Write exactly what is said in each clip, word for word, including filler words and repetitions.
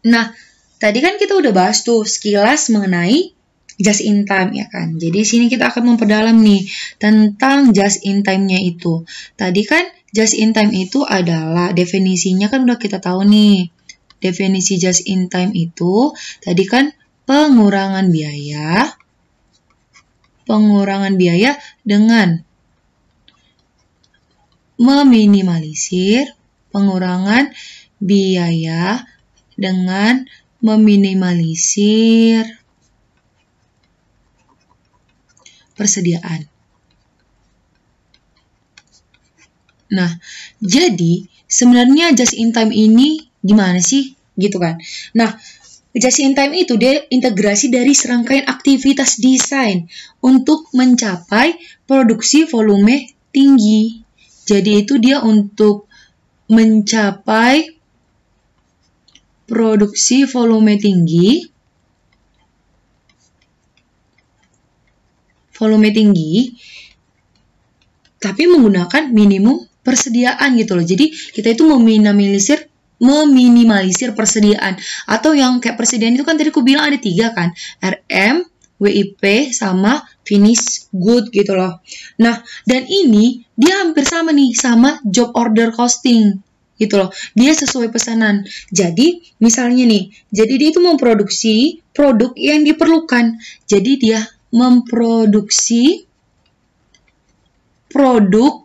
Nah, tadi kan kita udah bahas tuh sekilas mengenai just in time ya kan. Jadi sini kita akan memperdalam nih tentang just in time-nya itu. Tadi kan just in time itu adalah definisinya kan udah kita tahu nih. Definisi just in time itu tadi kan pengurangan biaya pengurangan biaya dengan meminimalisir pengurangan biaya dengan meminimalisir persediaan. Nah, jadi sebenarnya just in time ini gimana sih? Gitu kan. Nah, just in time itu dia integrasi dari serangkaian aktivitas desain untuk mencapai produksi volume tinggi. Jadi itu dia untuk mencapai produksi volume tinggi. Volume tinggi tapi menggunakan minimum persediaan gitu loh. Jadi kita itu meminimalisir meminimalisir persediaan, atau yang kayak persediaan itu kan tadi aku bilang ada tiga kan, R M, W I P, sama finish good gitu loh. Nah, dan ini dia hampir sama nih sama job order costing gitu loh, dia sesuai pesanan. Jadi misalnya nih, jadi dia itu memproduksi produk yang diperlukan, jadi dia memproduksi produk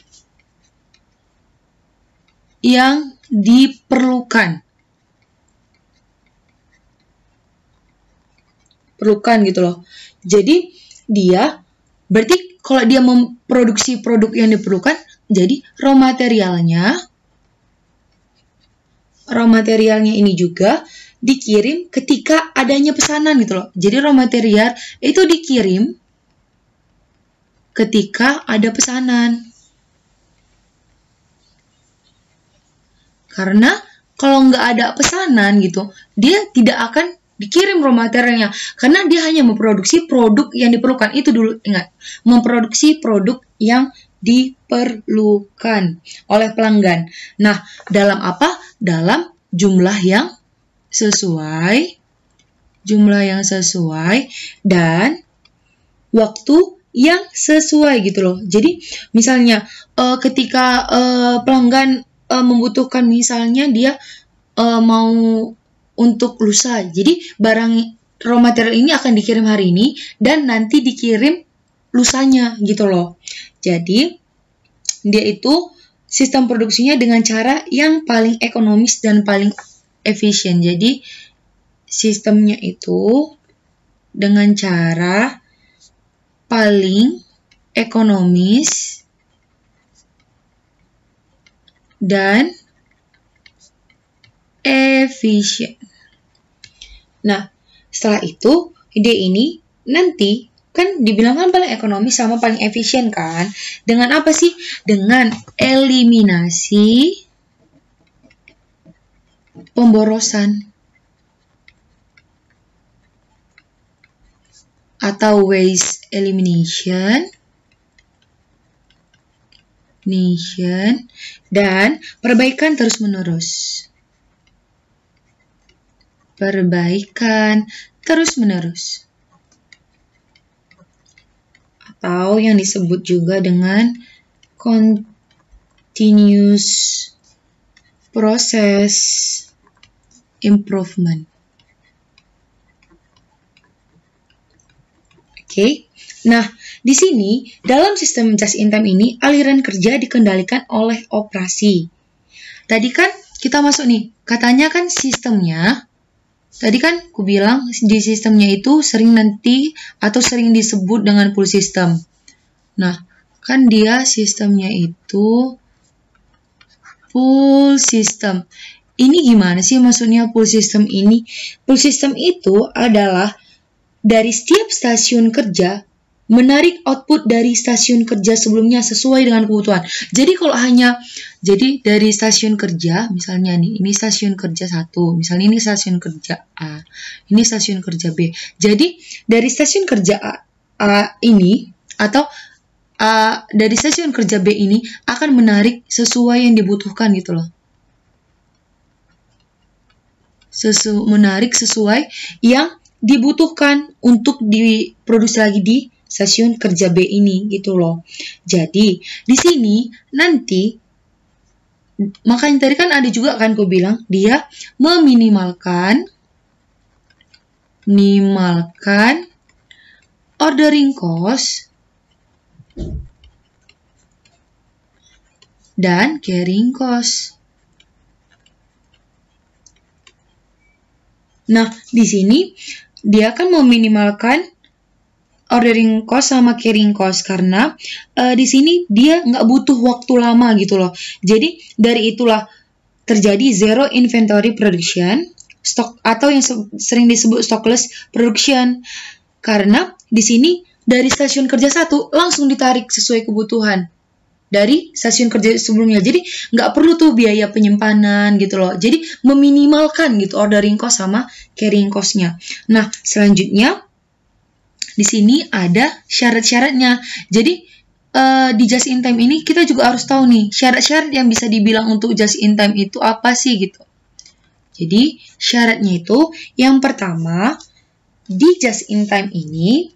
yang diperlukan. Perlukan gitu loh. Jadi dia berarti kalau dia memproduksi produk yang diperlukan, jadi raw materialnya raw materialnya ini juga dikirim ketika adanya pesanan gitu loh. Jadi raw material itu dikirim ketika ada pesanan. Karena kalau nggak ada pesanan gitu, dia tidak akan dikirim raw materialnya. Karena dia hanya memproduksi produk yang diperlukan. Itu dulu, ingat. Memproduksi produk yang diperlukan oleh pelanggan. Nah, dalam apa? Dalam jumlah yang sesuai. Jumlah yang sesuai. Dan waktu yang sesuai gitu loh. Jadi, misalnya uh, ketika uh, pelanggan Uh, membutuhkan, misalnya dia uh, mau untuk lusa, jadi barang raw material ini akan dikirim hari ini dan nanti dikirim lusanya gitu loh. Jadi dia itu sistem produksinya dengan cara yang paling ekonomis dan paling efisien. Jadi sistemnya itu dengan cara paling ekonomis dan efisien. Nah, setelah itu ide ini nanti kan dibilang kan paling ekonomis sama paling efisien kan? Dengan apa sih? Dengan eliminasi pemborosan atau waste elimination. Nation, dan perbaikan terus-menerus. Perbaikan terus-menerus. Atau yang disebut juga dengan continuous process improvement. Oke. Okay. Nah, di sini dalam sistem just in time ini aliran kerja dikendalikan oleh operasi. Tadi kan kita masuk nih, katanya kan sistemnya, tadi kan aku bilang di sistemnya itu sering nanti atau sering disebut dengan pull system. Nah, kan dia sistemnya itu pull system. Ini gimana sih maksudnya pull system ini? Pull system itu adalah dari setiap stasiun kerja menarik output dari stasiun kerja sebelumnya sesuai dengan kebutuhan. Jadi kalau hanya, jadi dari stasiun kerja, misalnya nih, ini stasiun kerja satu, misalnya ini stasiun kerja A, ini stasiun kerja B. Jadi dari stasiun kerja A, A ini, atau A, dari stasiun kerja B ini akan menarik sesuai yang dibutuhkan gitu loh. sesu menarik sesuai yang dibutuhkan untuk diproduksi lagi di stasiun kerja B ini gitu loh. Jadi di sini nanti makanya tadi kan ada juga kan aku bilang dia meminimalkan minimalkan ordering cost dan carrying cost. Nah, di sini dia akan meminimalkan ordering cost sama carrying cost karena uh, di sini dia nggak butuh waktu lama gitu loh. Jadi dari itulah terjadi zero inventory production, stock atau yang sering disebut stockless production. Karena di sini dari stasiun kerja satu langsung ditarik sesuai kebutuhan dari stasiun kerja sebelumnya. Jadi nggak perlu tuh biaya penyimpanan gitu loh. Jadi meminimalkan gitu ordering cost sama carrying cost-nya. Nah, selanjutnya di sini ada syarat-syaratnya. Jadi uh, di just in time ini kita juga harus tahu nih syarat-syarat yang bisa dibilang untuk just in time itu apa sih gitu. Jadi syaratnya itu yang pertama di just in time ini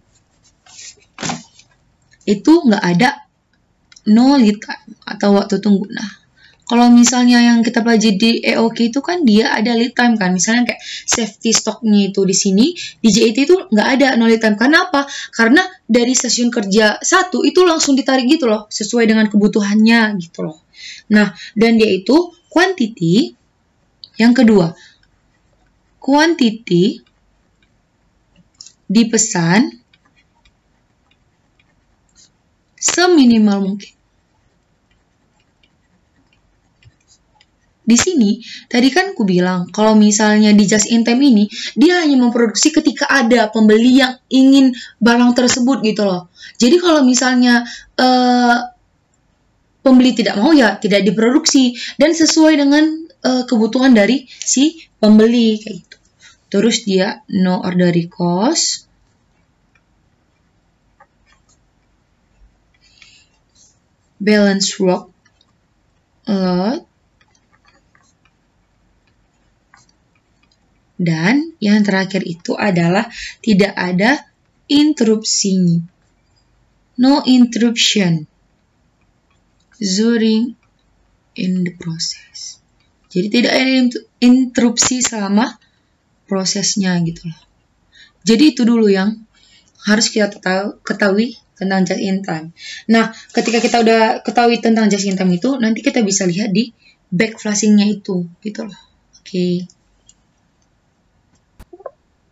itu nggak ada no lead time atau waktu tunggu. Nah, kalau misalnya yang kita pelajari di E O K itu kan dia ada lead time kan. Misalnya kayak safety stocknya itu di sini, di J I T itu nggak ada no lead time. Karena apa? Karena dari stasiun kerja satu itu langsung ditarik gitu loh, sesuai dengan kebutuhannya gitu loh. Nah, dan dia itu quantity. Yang kedua, quantity dipesan seminimal mungkin. Di sini, tadi kan aku bilang, kalau misalnya di just in time ini, dia hanya memproduksi ketika ada pembeli yang ingin barang tersebut gitu loh. Jadi kalau misalnya uh, pembeli tidak mau, ya tidak diproduksi. Dan sesuai dengan uh, kebutuhan dari si pembeli, kayak gitu. Terus dia no ordering cost. Balance work load. Dan yang terakhir itu adalah tidak ada interupsi. No interruption during in the process. Jadi tidak ada interupsi selama prosesnya gitu loh. Jadi itu dulu yang harus kita ketahui tentang just in time. Nah, ketika kita udah ketahui tentang just in time itu, nanti kita bisa lihat di back flashing-nya itu gitu loh. Oke. Okay.